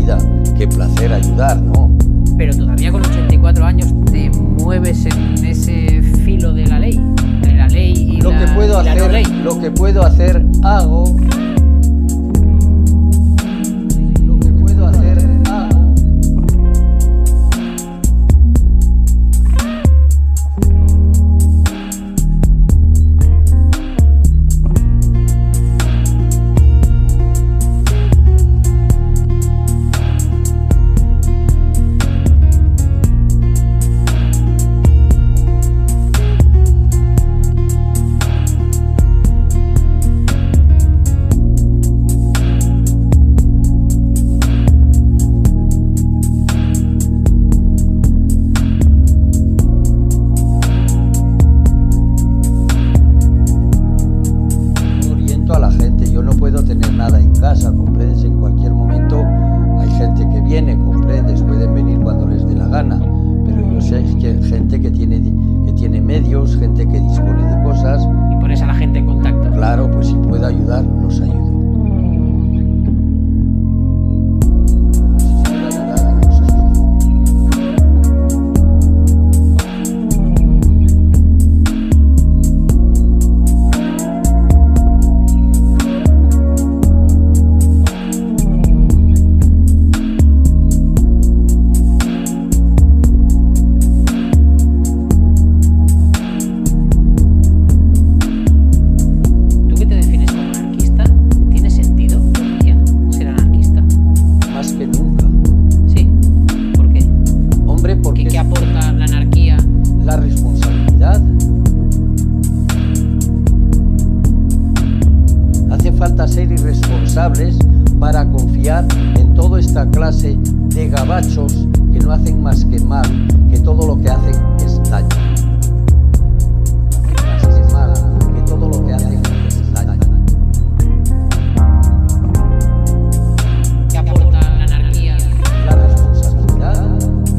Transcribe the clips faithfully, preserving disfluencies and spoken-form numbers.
vida. Qué placer ayudar, ¿no? Pero todavía con ochenta y cuatro años te mueves en ese filo de la ley, entre la ley y lo la, que puedo y la hacer, no ley. Lo que puedo hacer, hago. Lo que puedo hacer, hago. Tener nada en casa, comprendes, en cualquier momento hay gente que viene, comprendes, pueden venir cuando les dé la gana, pero yo sé que hay gente que tiene, que tiene medios, gente que dispone de cosas. Y pones a la gente en contacto. Claro, pues si puedo ayudar, los ayudo. Falta ser irresponsables para confiar en toda esta clase de gabachos que no hacen más que mal, que todo lo que hacen es daño. Más que mal, que todo lo que hacen es daño. ¿Qué aporta la anarquía? La responsabilidad.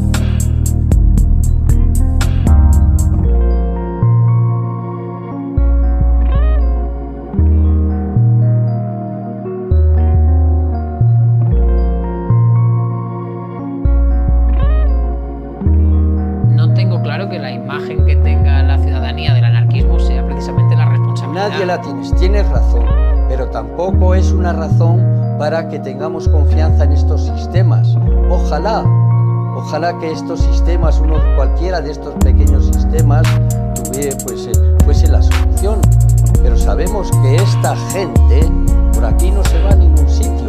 Claro que la imagen que tenga la ciudadanía del anarquismo sea precisamente la responsabilidad. Nadie la tienes, tienes razón, pero tampoco es una razón para que tengamos confianza en estos sistemas. Ojalá, ojalá que estos sistemas, uno cualquiera de esestos pequeños sistemas, tuviera, pues, eh, fuese la solución. Pero sabemos que esta gente por aquí no se va a ningún sitio.